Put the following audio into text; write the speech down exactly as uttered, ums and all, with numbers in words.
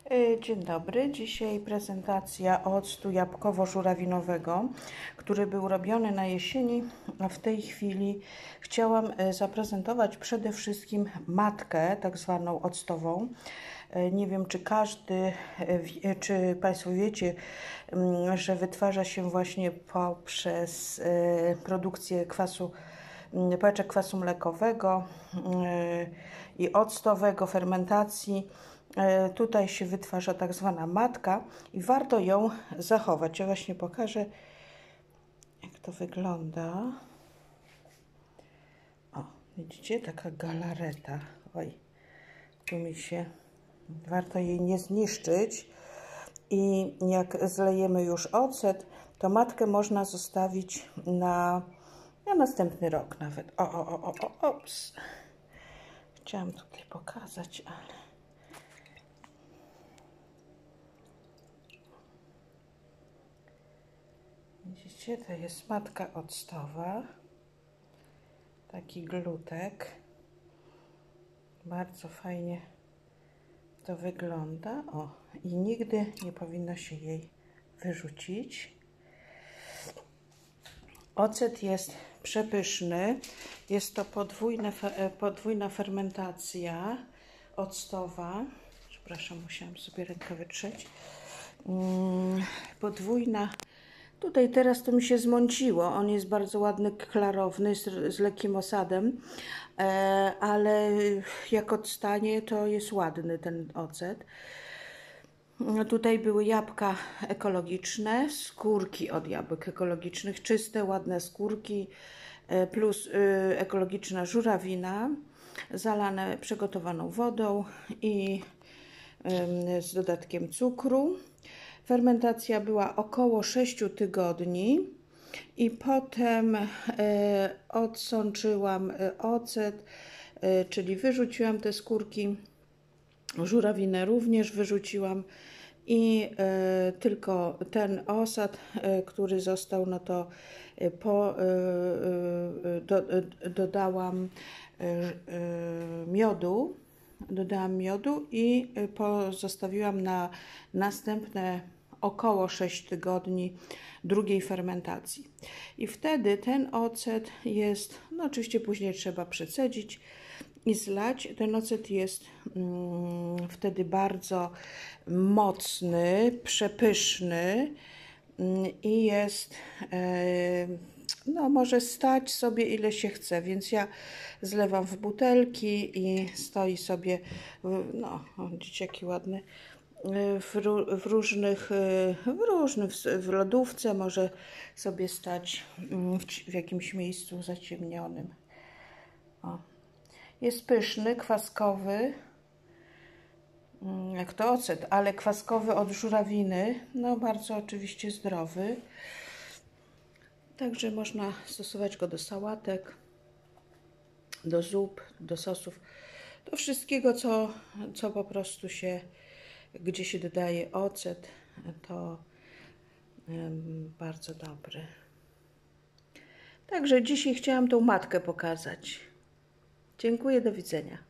Dzień dobry. Dzisiaj prezentacja octu jabłkowo-żurawinowego, który był robiony na jesieni, a w tej chwili chciałam zaprezentować przede wszystkim matkę, tak zwaną octową. Nie wiem, czy każdy, czy Państwo wiecie, że wytwarza się właśnie poprzez produkcję kwasu, pałeczek kwasu mlekowego i octowego, fermentacji. Tutaj się wytwarza tak zwana matka i warto ją zachować. Ja właśnie pokażę, jak to wygląda. O, widzicie? Taka galareta. Oj, tu mi się... Warto jej nie zniszczyć. I jak zlejemy już ocet, to matkę można zostawić na, na następny rok nawet. O, o, o, o, o, ops. Chciałam tutaj pokazać, ale... Widzicie, to jest matka octowa, taki glutek, bardzo fajnie to wygląda. O, i nigdy nie powinno się jej wyrzucić. Ocet jest przepyszny, jest to podwójne, podwójna fermentacja octowa. Przepraszam, musiałam sobie rękę wytrzeć. Podwójna. Tutaj teraz to mi się zmąciło, on jest bardzo ładny, klarowny, z, z lekkim osadem, e, ale jak odstanie, to jest ładny ten ocet. Tutaj były jabłka ekologiczne, skórki od jabłek ekologicznych, czyste, ładne skórki, plus y, ekologiczna żurawina, zalane przygotowaną wodą i y, z dodatkiem cukru. Fermentacja była około sześciu tygodni i potem e, odsączyłam ocet, e, czyli wyrzuciłam te skórki, żurawinę również wyrzuciłam i e, tylko ten osad, e, który został, no to po, e, e, do, e, dodałam e, e, miodu, dodałam miodu i pozostawiłam na następne około sześć tygodni drugiej fermentacji. I wtedy ten ocet jest, no oczywiście później trzeba przecedzić i zlać. Ten ocet jest mm, wtedy bardzo mocny, przepyszny mm, i jest, e, no może stać sobie ile się chce, więc ja zlewam w butelki i stoi sobie, no widzicie jaki ładny, w, w różnych, w różnych, w lodówce może sobie stać w, w jakimś miejscu zaciemnionym. O. Jest pyszny, kwaskowy, jak to ocet, ale kwaskowy od żurawiny, no bardzo oczywiście zdrowy. Także można stosować go do sałatek, do zup, do sosów, do wszystkiego, co, co po prostu się, gdzie się dodaje ocet, to um, bardzo dobry. Także dzisiaj chciałam tą matkę pokazać. Dziękuję, do widzenia.